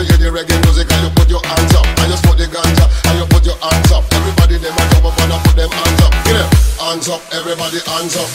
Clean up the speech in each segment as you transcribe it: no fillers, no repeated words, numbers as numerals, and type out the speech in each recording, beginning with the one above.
you hear the reggae music and you put your hands up, and you smoke the ganja and you put your hands up. Everybody them a jump up and put them hands up. Get it, hands up, everybody hands up.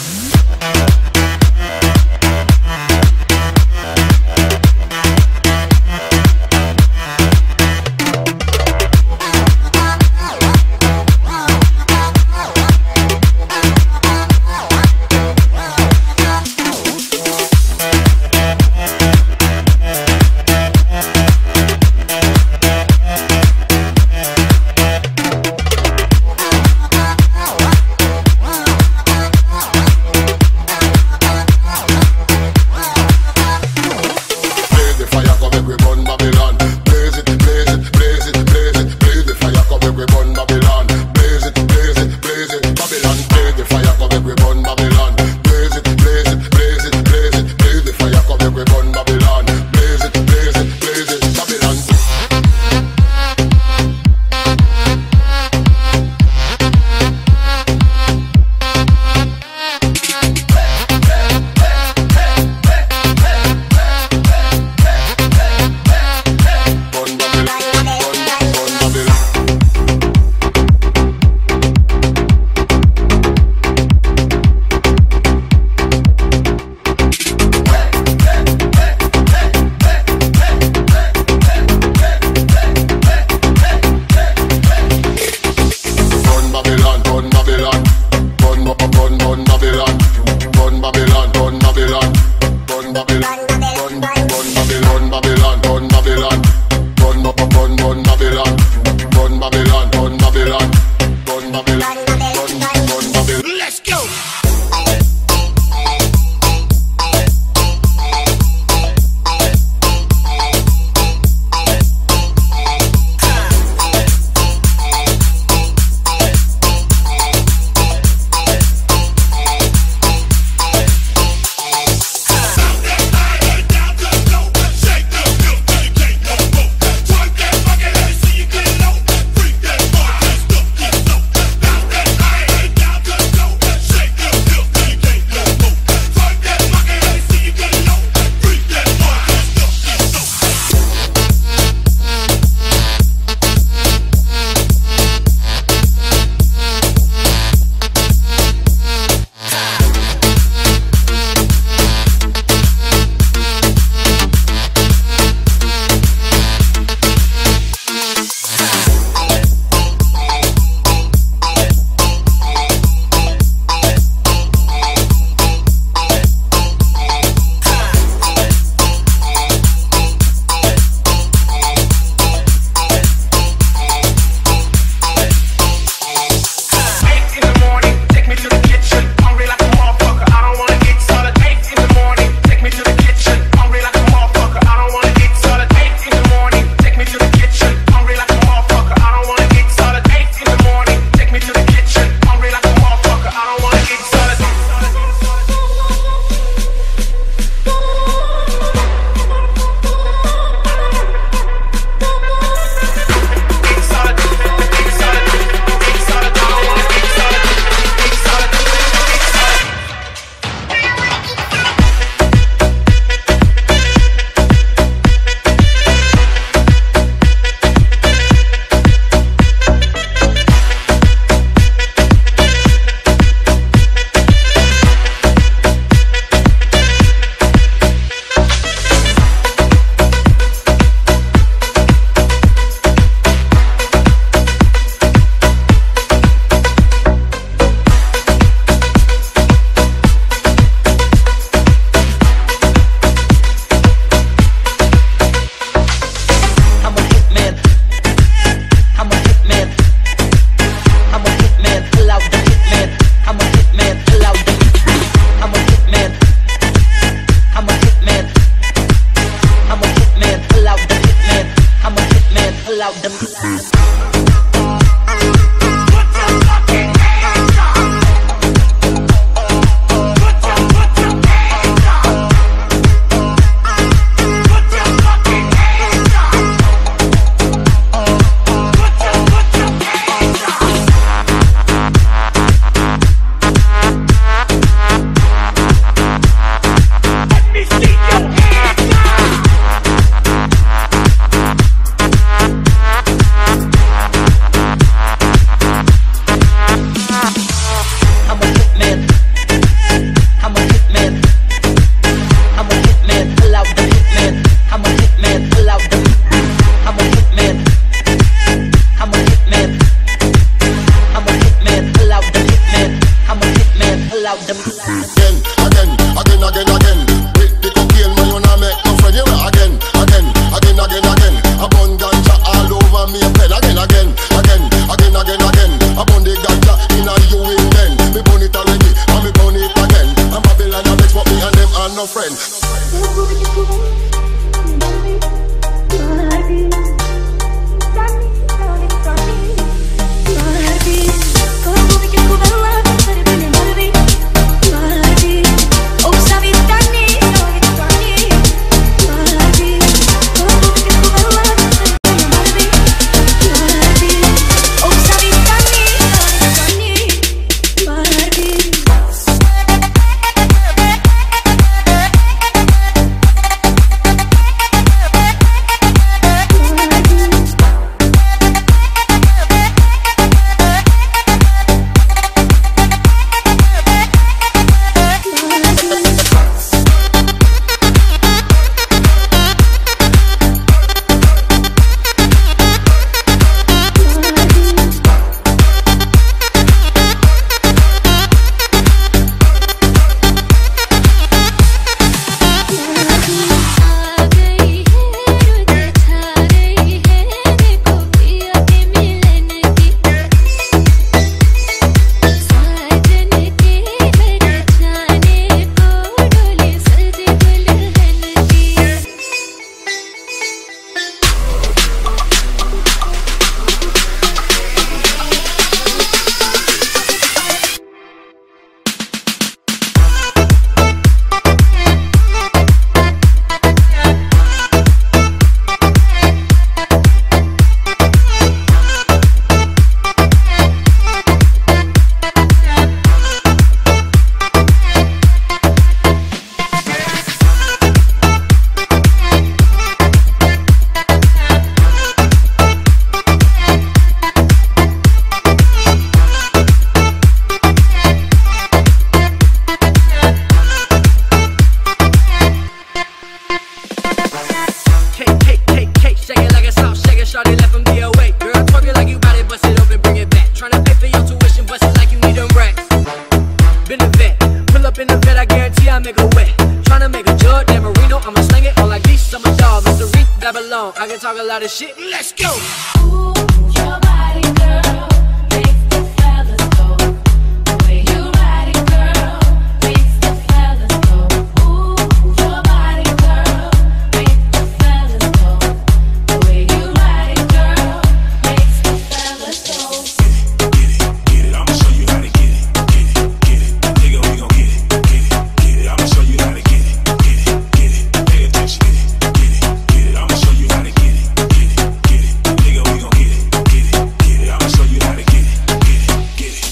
a lot of shit. Let's go. Your body, girl, makes the fellas go. The way you ride it, girl, makes the fellas go. Ooh, your body, girl, makes the fellas go. The way you ride it, girl, makes the fellas go. Get it, I'ma show you how to get it, nigga, we gon' get it, I'ma show you how to get it, pay attention, get it, I'ma show you how to get it, nigga, we gon' get it, I'ma show you how to get it, get it.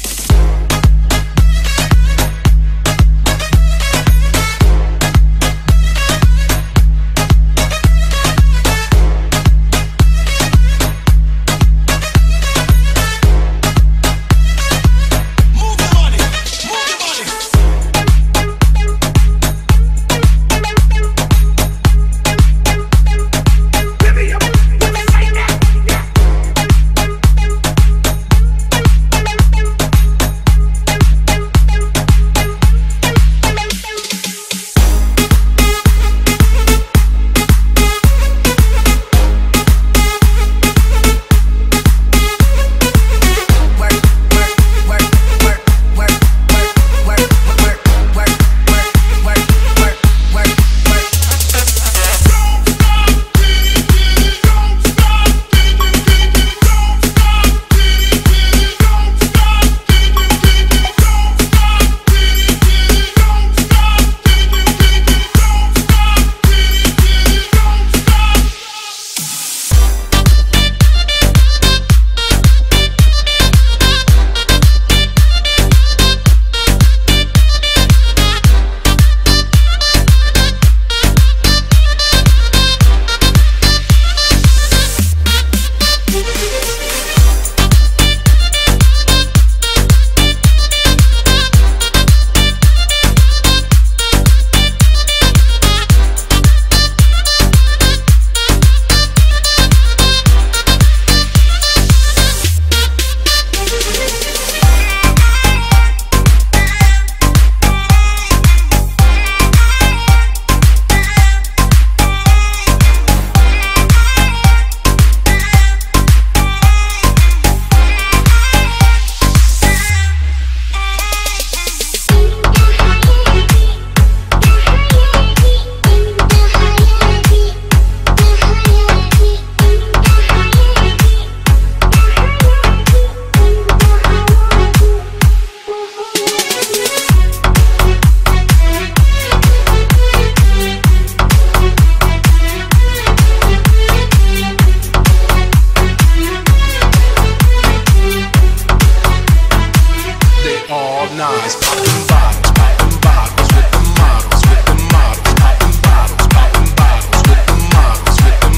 Move your body, move your body. Baby, I'm like that. Nice, poppin' bottles with the models, poppin' bottles with the models, poppin'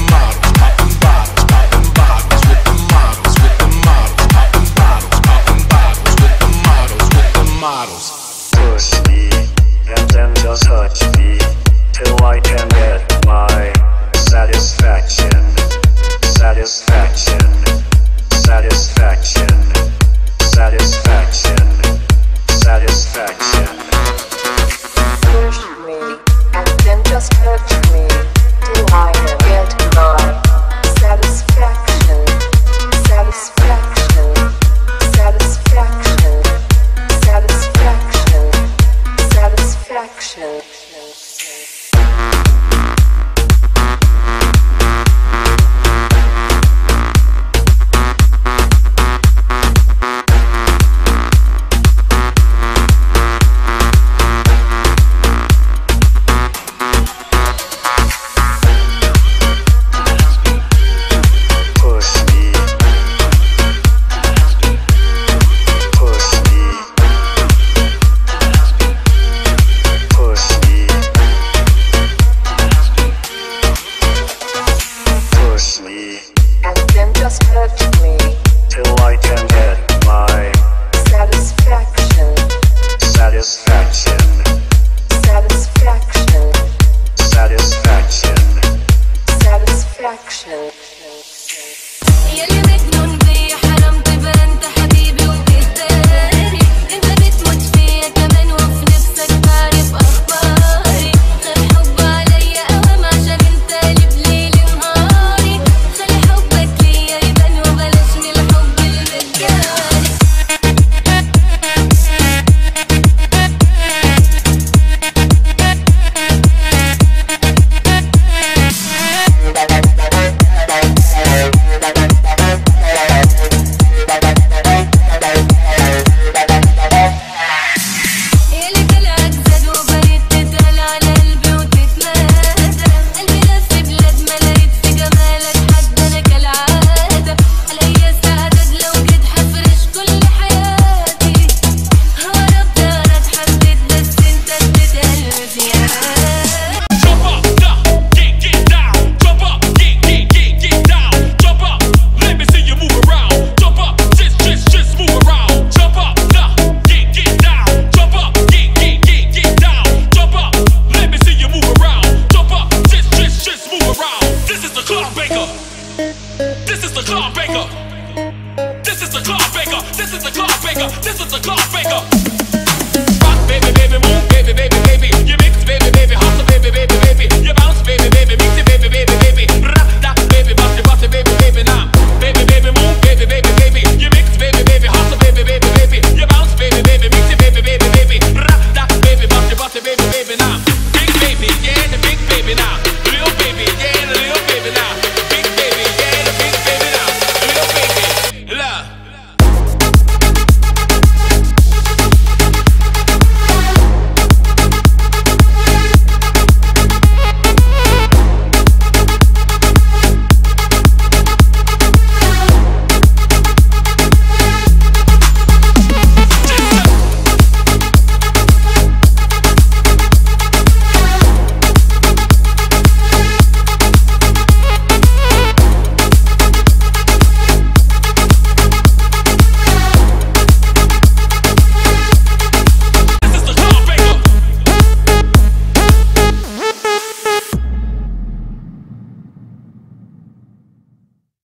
bottles with the models, poppin' bottles with the models. Push me and then just touch me till I can get my satisfaction, satisfaction, satisfaction, satisfaction, satisfaction. Push me and then just touch me till I can get my satisfaction, satisfaction, satisfaction, satisfaction, satisfaction. Stop it.